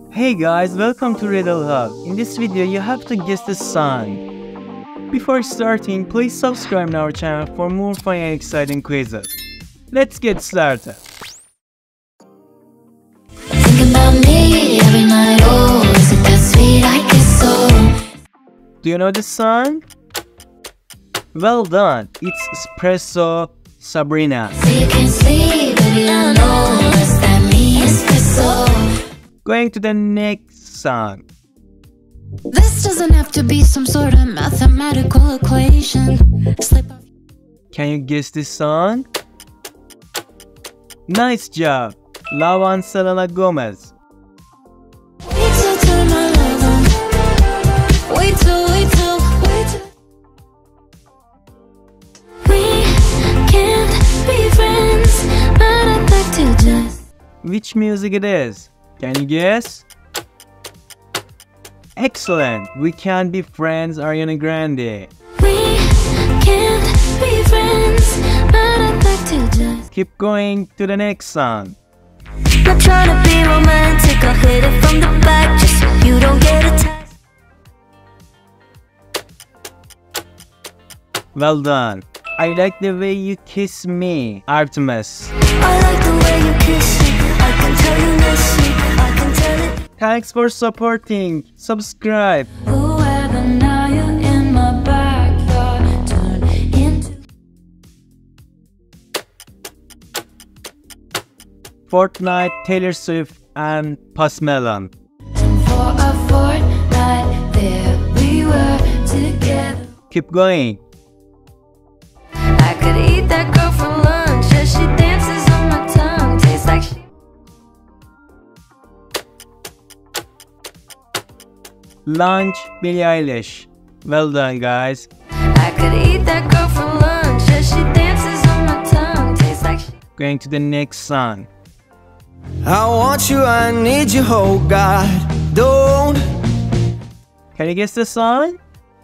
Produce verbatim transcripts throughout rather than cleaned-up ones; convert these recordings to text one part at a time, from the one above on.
Hey guys, welcome to Riddle Hub. In this video, you have to guess the song. Before starting, please subscribe to our channel for more fun and exciting quizzes. Let's get started. Think about me every night, oh, is it that sweet I guess so? Do you know the song? Well done, it's Espresso Sabrina. So you can't sleep, baby, I know, is that me, espresso? Going to the next song. This doesn't have to be some sort of mathematical equation. Slip up. Can you guess this song? Nice job, Love and Selena Gomez. Wait till turn my love on. Wait till, wait till, wait till. We can't be friends, but I'd like to just. Which music it is? Can you guess? Excellent! We Can't Be Friends, Ariana Grande. We can't be friends, but I'd like to just. Keep going to the next song. Not trying to be romantic, I'll hit it from the back just so you don't get attached. Well done. I like the way you kiss me, Artemis. I like the way you kiss me, I can tell you miss me, I can tell it. Thanks for supporting. Subscribe. Whoever now you're in my backyard, turn into. Fortnite, Taylor Swift, and Post Malone. And for a fortnight there we were together. Keep going. I could eat that girl for lunch, yeah, she dances on my tongue, tastes like she. Lunch, Billie Eilish. Well done, guys. I could eat that girl for lunch, yeah, she dances on my tongue, tastes like she. Going to the next song. I want you, I need you, oh God, don't. Can you guess the song?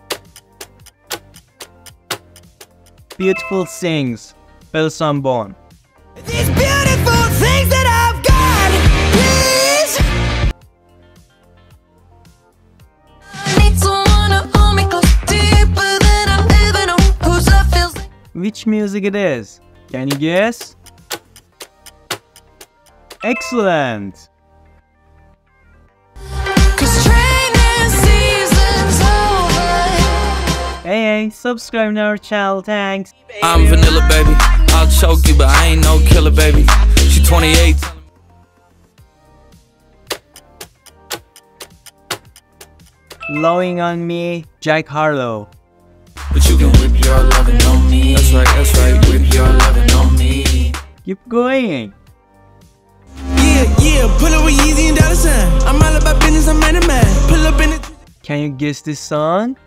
Beautiful Things, Bill Sambon. These beautiful things that I've got, please. I need someone to hold me close, deeper than I've ever known, whose love feels like. Which music it is? Can you guess? Excellent! Cause training season's over. Hey, hey, subscribe to our channel, thanks! I'm vanilla, baby. I'll choke you, but I ain't no killer, baby. She twenty-eight. Blowing on Me, Jack Harlow. But you can whip your lovin' on me. That's right, that's right. Whip your lovin' on me. Keep going! Yeah, yeah, pull up with Yeezy and dollar sign. I'm all about business, I'm man of man. Pull up in it. Can you guess this song?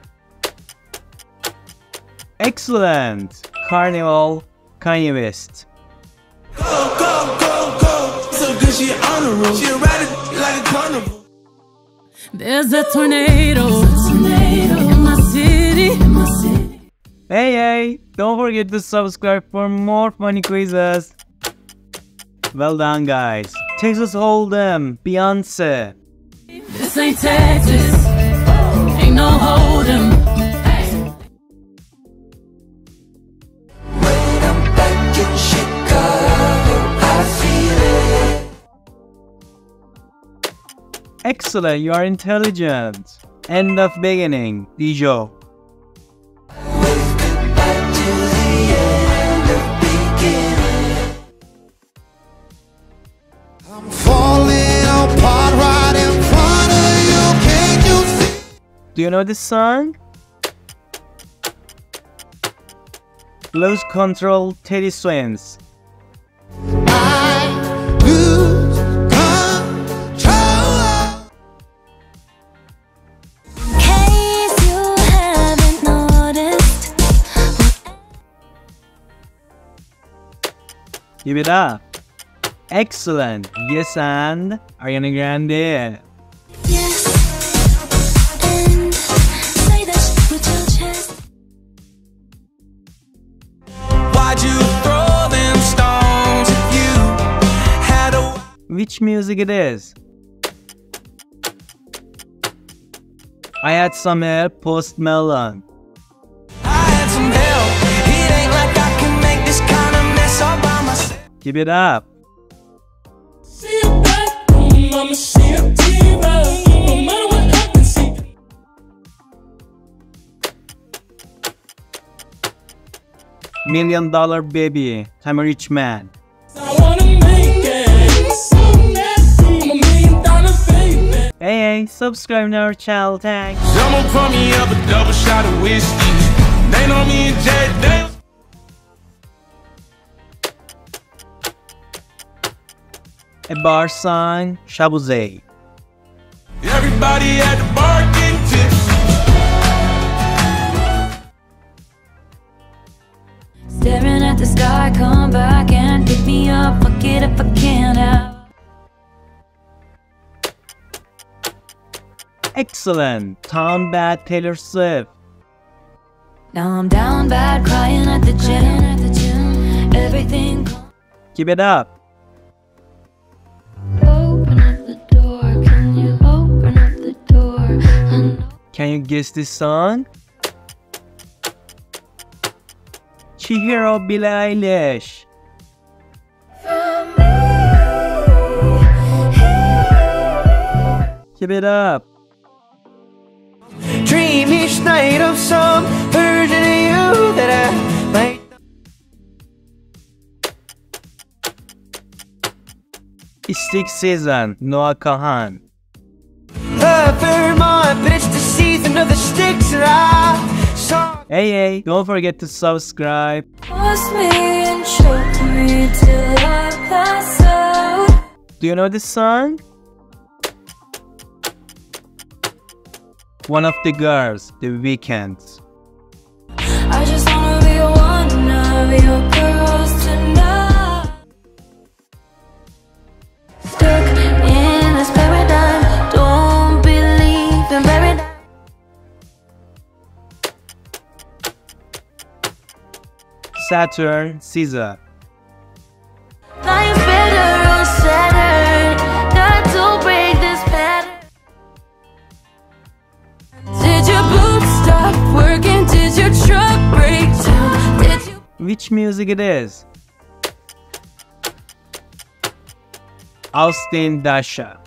Excellent! Carnival, Kanye West. Go, go, go, go. So good, she on the road. She ride it like a carnival. There's a tornado, in my city, in my city. Hey, hey! Don't forget to subscribe for more funny quizzes. Well done, guys. Texas Hold'em, Beyonce. This ain't Texas, ain't no hold'em. When I'm back in Chicago, I feel it. Excellent, you are intelligent. End of beginning, Dijo. Wave goodbye to the end of beginning. I'm falling apart right in front of you. Can't you see? Do you know this song? Lose Control, Teddy Swims. I lose control. In case you haven't noticed. Give it up. Excellent. Yes, and Ariana Grande. Yes, and say that shit with your chest. Why'd you throw them stones if you had a Which music it is? I had some help, Post Malone. I had some help. It ain't like I can make this kind of mess all by myself. Keep it up. See you back home, I'ma see a diva. No matter what happens, see. Million Dollar Baby, I'm a rich man. I wanna make it so nasty. I'm a million dollar baby. Hey, hey, subscribe to our channel, thanks. Someone pour me up a double shot of whiskey. They know me and Jay Dale. A bar song, Shabuze. Everybody at the bar getting tips. Staring at the sky, come back and pick me up. Fuck it if I can't have. Excellent. Town Bad, Taylor Swift. Now I'm down bad, crying at the gym. At the gym. Everything. Keep it up. Open up the door. Can you open up the door? I know. Can you guess this song? Chihiro, Billie Eilish. Keep it up. Dream each night of some version of you that I might. Stick Season, Noah Kahan. Uh, Vermont, but it's the season of the sticks and I saw. Hey, hey, don't forget to subscribe. Force me and choke me till I pass out. Do you know this song? One of the Girls, The Weeknd. I just wanna be one of your girls tonight. Stuck in this paradigm, don't believe in paradise. Saturn, Caesar. Life's better on Saturn. Got to break this pattern. Did your boobs stop working? Did your truck break down? Did you? Which music it is? Austin Dasha.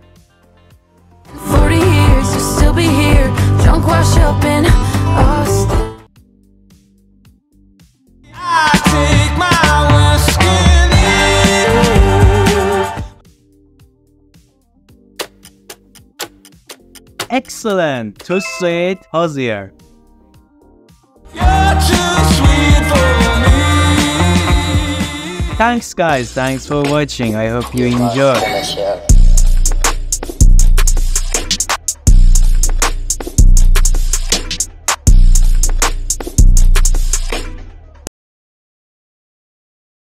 forty years to still be here, drunk wash up in Austin. I take my whiskey in. Excellent. Too sweet, Hosier. You're too sweet for me. Thanks guys, thanks for watching. I hope you enjoyed.